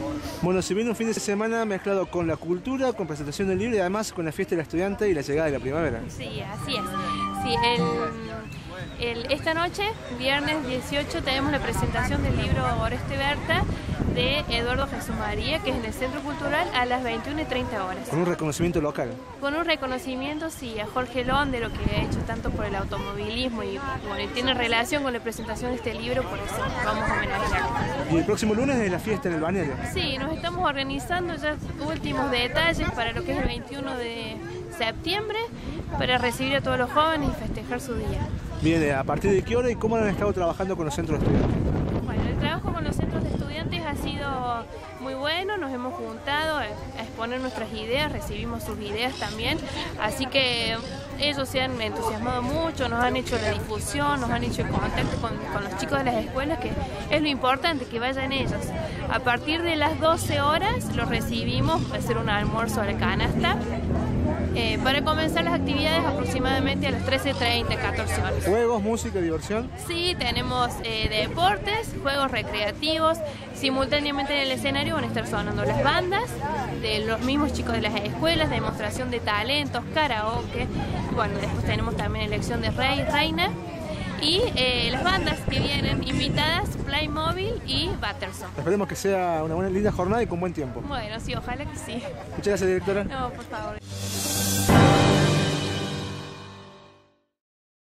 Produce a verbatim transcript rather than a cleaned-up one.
Bueno, se viene un fin de semana mezclado con la cultura, con presentación del libro y además con la fiesta del estudiante y la llegada de la primavera. Sí, así es. Sí, el, el, esta noche, viernes dieciocho, tenemos la presentación del libro Oreste Berta de Eduardo Jesús María, que es en el Centro Cultural a las veintiuna y treinta horas. Con un reconocimiento local. Con un reconocimiento, sí, a Jorge Lón, de lo que ha hecho tanto por el automovilismo y bueno, tiene relación con la presentación de este libro, por eso vamos a homenajearlo. Y el próximo lunes es la fiesta en el balneario. Sí, nos estamos organizando ya últimos detalles para lo que es el veintiuno de septiembre, para recibir a todos los jóvenes y festejar su día. Bien, ¿a partir de qué hora y cómo han estado trabajando con los centros de estudiantes? Bueno, el trabajo con los centros de estudiantes ha sido muy bueno, nos hemos juntado a exponer nuestras ideas, recibimos sus ideas también, así que ellos se han entusiasmado mucho, nos han hecho la difusión, nos han hecho el contacto con, con los chicos de las escuelas, que es lo importante, que vayan ellos. A partir de las doce horas los recibimos, va a ser un almuerzo a la canasta, eh, para comenzar las actividades aproximadamente a las trece treinta, catorce horas. ¿Juegos, música, diversión? Sí, tenemos eh, deportes, juegos recreativos, simultáneamente en el escenario van a estar sonando las bandas de los mismos chicos de las escuelas, demostración de talentos, karaoke, bueno, después tenemos también elección de rey, reina, y eh, las bandas que vienen invitadas, Playmobil y Batterson. Esperemos que sea una buena, linda jornada y con buen tiempo. Bueno, sí, ojalá que sí. Muchas gracias, directora. No, por favor.